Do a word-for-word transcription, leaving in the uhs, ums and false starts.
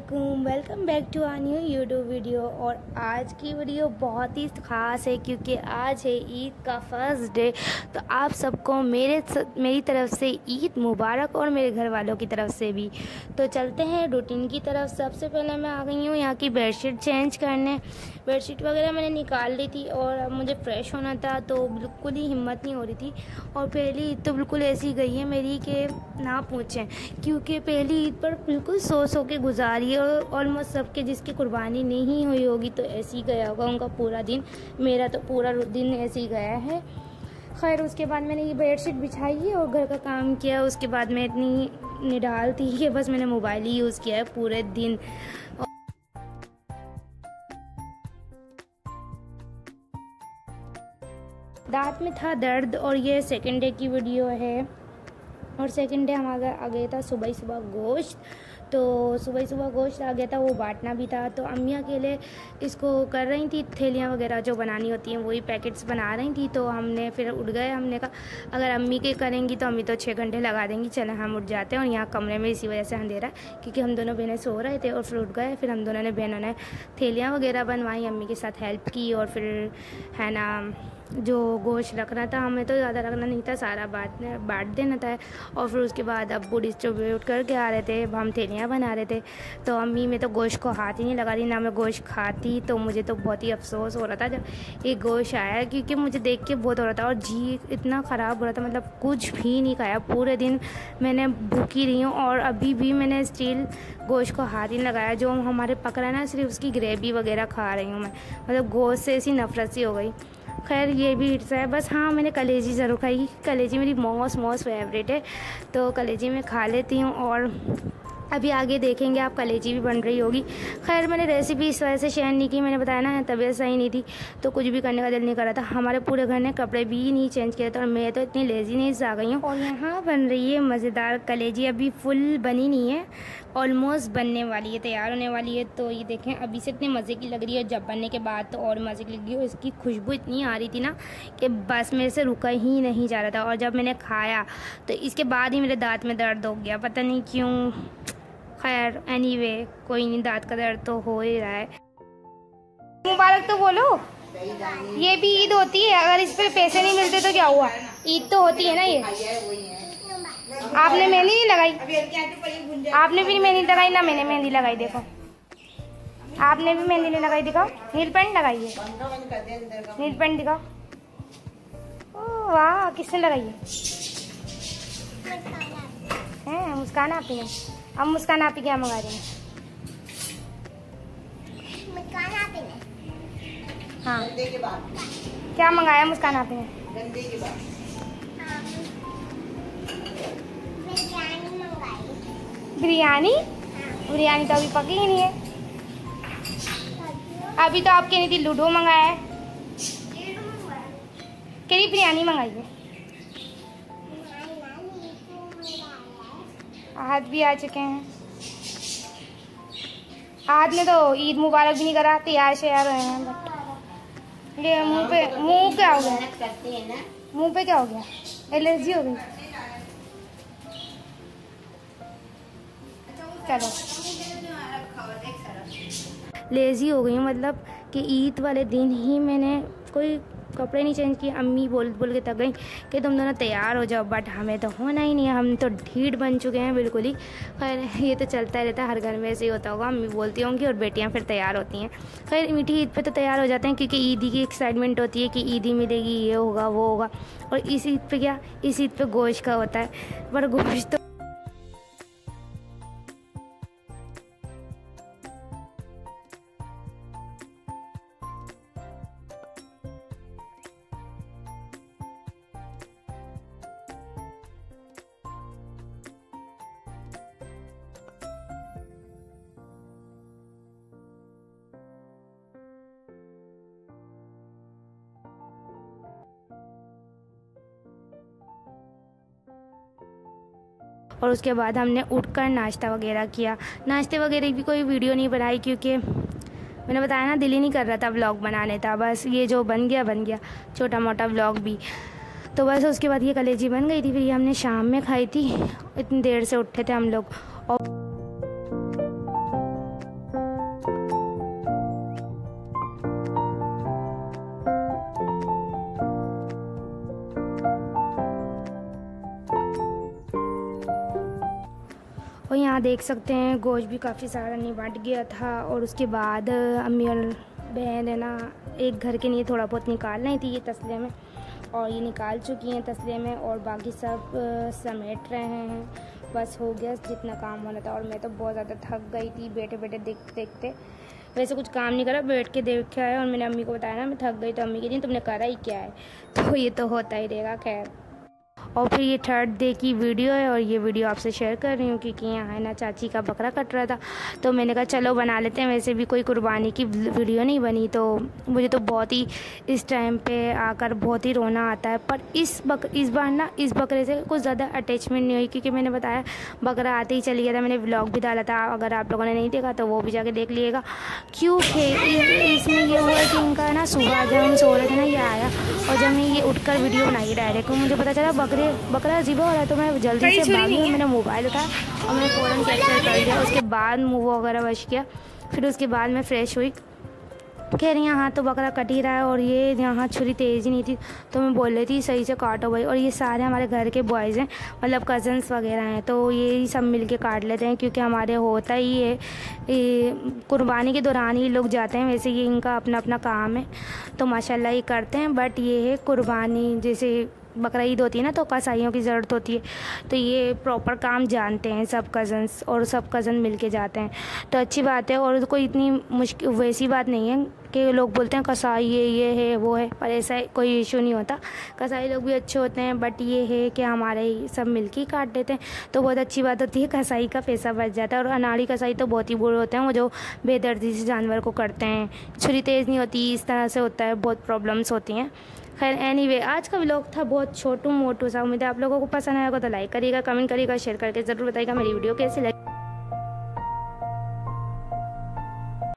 वालेकुम, welcome back to a new YouTube video. और आज की वीडियो बहुत ही ख़ास है क्योंकि आज है ईद का फर्स्ट डे। तो आप सबको मेरे मेरी तरफ से ईद मुबारक और मेरे घर वालों की तरफ से भी। तो चलते हैं रूटीन की तरफ। सबसे पहले मैं आ गई हूँ यहाँ की बेडशीट चेंज करने। बेडशीट वगैरह मैंने निकाल ली थी और अब मुझे फ़्रेश होना था, तो बिल्कुल ही हिम्मत नहीं हो रही थी। और पहली ईद तो बिल्कुल ऐसी गई है मेरी कि ना पूछें, क्योंकि पहली ईद पर बिल्कुल सो सो के गुजारी है। और ऑलमोस्ट सबके जिसकी कुर्बानी नहीं हुई होगी तो ऐसे ही गया होगा उनका पूरा दिन। मेरा तो पूरा दिन ऐसे ही गया है। खैर, उसके बाद मैंने ये बेडशीट बिछाई है और घर का काम किया। उसके बाद मैं इतनी निडाल थी कि बस मैंने मोबाइल ही यूज़ किया है पूरे दिन। दांत में था दर्द और ये सेकंड डे की वीडियो है। और सेकंड डे हमारा आ गया था सुबह सुबह गोश्त। तो सुबह सुबह गोश्त आ गया था, वो बांटना भी था। तो अम्मी अकेले इसको कर रही थी, थैलियाँ वगैरह जो बनानी होती हैं वही पैकेट्स बना रही थी। तो हमने फिर उठ गए। हमने कहा अगर अम्मी के करेंगी तो अम्मी तो छः घंटे लगा देंगी, चले हम उठ जाते हैं। और यहाँ कमरे में इसी वजह से अंधेरा, क्योंकि हम दोनों बहनें सो रहे थे और फिर उठ गए। फिर हम दोनों ने बहनों ने थैलियाँ वगैरह बनवाई, अम्मी के साथ हेल्प की। और फिर है ना जो गोश्त रखना था, हमें तो ज़्यादा रखना नहीं था, सारा बांट बांट देना था। और फिर उसके बाद अब्बू डिस्ट्रीब्यूट करके आ रहे थे, हम थैलियाँ बना रहे थे। तो अम्मी में तो गोश्त को हाथ ही नहीं लगा रही, ना मैं गोश्त खाती। तो मुझे तो बहुत ही अफसोस हो रहा था जब ये गोश्त आया, क्योंकि मुझे देख के बहुत हो रहा था और जी इतना ख़राब हो रहा था। मतलब कुछ भी नहीं खाया पूरे दिन, मैंने भूखी रही हूँ। और अभी भी मैंने स्टिल गोश्त को हाथ ही नहीं लगाया। जो हमारे पक रहा है ना, सिर्फ उसकी ग्रेवी वगैरह खा रही हूँ मैं। मतलब गोश्त से ऐसी नफरत सी हो गई। खैर, ये भी हिस्सा है बस। हाँ, मैंने कलेजी ज़रूर खाई। कलेजी मेरी मोस्ट मोस्ट फेवरेट है, तो कलेजी मैं खा लेती हूँ। और अभी आगे देखेंगे आप, कलेजी भी बन रही होगी। खैर, मैंने रेसिपी इस वजह से शेयर नहीं की, मैंने बताया ना तबीयत सही नहीं थी तो कुछ भी करने का दिल नहीं कर रहा था। हमारे पूरे घर ने कपड़े भी नहीं चेंज किए थे और मैं तो इतनी लेजीनेस आ गई हूँ। और यहाँ बन रही है मज़ेदार कलेजी। अभी फुल बनी नहीं है, ऑलमोस्ट बनने वाली है, तैयार होने वाली है। तो ये देखें, अभी से इतनी मज़े की लग रही है, जब बनने के बाद तो और मज़े की लग रही है। इसकी खुशबू इतनी आ रही थी ना कि बस मेरे से रुका ही नहीं जा रहा था। और जब मैंने खाया तो इसके बाद ही मेरे दांत में दर्द हो गया, पता नहीं क्यों। खैर एनीवे, कोई नहीं, दांत का दर्द तो हो ही रहा है। मुबारक तो बोलो। ये भी ईद होती है, अगर इस पर पैसे नहीं मिलते तो क्या हुआ? ईद तो होती है ना ये। आपने मेहंदी नहीं लगाई, आपने भी मेहंदी लगाई ना, मैंने मेहंदी लगाई। देखो, आपने भी मेहंदी नहीं लगाई, दिखाओ। नील पेंट लगाई है, नील पेंट दिखाओ। ओह वाह, किसने लगाई है? हैं मुस्कान आपी ने। अब मुस्कान आपी क्या मंगा रही है? मुस्कान आपी ने हाँ क्या मंगाया मुस्कान आपी ने? गंदे के बाद बिरयानी। बिरयानी तो अभी पकी ही नहीं है। अभी तो आप कह रही थी लूडो मंगाया है, कह रही बिरयानी मंगाई है। हाथ भी आ चुके हैं। हाथ ने तो ईद मुबारक भी नहीं करा, तैयार शेयार हुए हैं। बट ये मुंह पे, मुंह क्या हो गया? मुंह पे क्या हो गया? एलर्जी हो गई? चलो, लेज़ी हो गई हूँ। मतलब कि ईद वाले दिन ही मैंने कोई कपड़े नहीं चेंज किए। अम्मी बोल बोल के थक गई कि तुम दोनों तैयार हो जाओ, बट हमें तो होना ही नहीं है, हम तो ढीठ बन चुके हैं बिल्कुल ही। खैर, ये तो चलता रहता है, हर घर में ऐसे ही होता होगा। अम्मी बोलती होंगी और बेटियां फिर तैयार होती हैं। खैर, मीठी ईद पे तो तैयार हो जाते हैं, क्योंकि ईदी की एक्साइटमेंट होती है कि ईदी मिलेगी, ये होगा वो होगा। और इस ईद पे क्या, इस ईद पे गोश्त का होता है, पर गोश्त तो और उसके बाद हमने उठकर नाश्ता वगैरह किया। नाश्ते वगैरह की कोई वीडियो नहीं बनाई, क्योंकि मैंने बताया ना दिल ही नहीं कर रहा था व्लॉग बनाने था। बस ये जो बन गया बन गया, छोटा मोटा व्लॉग भी। तो बस उसके बाद ये कलेजी बन गई थी, फिर ये हमने शाम में खाई थी। इतनी देर से उठे थे हम लोग। और यहाँ देख सकते हैं गोश्त भी काफ़ी सारा नहीं बट गया था। और उसके बाद अम्मी और बहन है ना एक घर के लिए थोड़ा बहुत निकाल रही थी ये तसले में, और ये निकाल चुकी हैं तसले में, और बाकी सब समेट रहे हैं। बस हो गया जितना काम होना था। और मैं तो बहुत ज़्यादा थक गई थी बैठे बैठे देखते देखते। वैसे कुछ काम नहीं करा, बैठ के देख के आया। और मैंने अम्मी को बताया ना मैं थक गई, तो अम्मी कह रही तुमने करा ही क्या है। तो ये तो होता ही रहेगा खैर। और फिर ये थर्ड डे की वीडियो है, और ये वीडियो आपसे शेयर कर रही हूँ क्योंकि यहाँ है ना चाची का बकरा कट रहा था, तो मैंने कहा चलो बना लेते हैं। वैसे भी कोई कुर्बानी की वीडियो नहीं बनी, तो मुझे तो बहुत ही इस टाइम पे आकर बहुत ही रोना आता है। पर इस बक इस बार ना इस बकरे से कुछ ज़्यादा अटैचमेंट नहीं हुई, क्योंकि मैंने बताया बकरा आते ही चली गया था। मैंने व्लॉग भी डाला था, अगर आप लोगों ने नहीं देखा तो वो भी जाके देख लीजिएगा। क्योंकि इसमें ये हुआ कि इनका ना सुबह जब हम सो रहे थे ना ये आया, और जब मैं ये उठकर वीडियो बनाई डायरेक्ट, मुझे पता चला बकरे बकरा ज़िबा हो रहा है। तो मैं जल्दी से भागी, मैंने मोबाइल उठाया और मैंने फ़ौरन कैप्चर कर लिया। उसके बाद मुँह वगैरह वश किया, फिर उसके बाद मैं फ़्रेश हुई। कह रही यहाँ तो बकरा कट ही रहा है, और ये यहाँ छुरी तेज़ ही नहीं थी, तो मैं बोल रही थी सही से काटो भाई। और ये सारे हमारे घर के बॉयज़ हैं, मतलब कज़न्स वगैरह हैं, तो ये सब मिल के काट लेते हैं, क्योंकि हमारे होता ही है कुर्बानी के दौरान ही लोग जाते हैं। वैसे ये इनका अपना अपना काम है, तो माशाल्लाह ये करते हैं। बट ये है कुर्बानी, जैसे बकरा ईद होती है ना तो कसाईयों की ज़रूरत होती है, तो ये प्रॉपर काम जानते हैं सब कज़न्स, और सब कज़न मिल के जाते हैं, तो अच्छी बात है। और कोई इतनी मुश्किल वैसी बात नहीं है कि लोग बोलते हैं कसाई ये ये है वो है, पर ऐसा कोई इशू नहीं होता। कसाई लोग भी अच्छे होते हैं, बट ये है कि हमारे ही सब मिल के काट देते हैं, तो बहुत अच्छी बात होती है। कसाई का पैसा बच जाता है। और अनाड़ी कसाई तो बहुत ही बुरे होते हैं, वो जो बेदर्दी से जानवर को करते हैं, छुरी तेज़ नहीं होती, इस तरह से होता है, बहुत प्रॉब्लम्स होती हैं। खैर एनीवे आज का व्लॉग था बहुत छोटू मोटू सा। उम्मीद है आप लोगों को पसंद आएगा, तो लाइक करिएगा, कमेंट करिएगा, शेयर करके ज़रूर बताइएगा मेरी वीडियो कैसी लगी।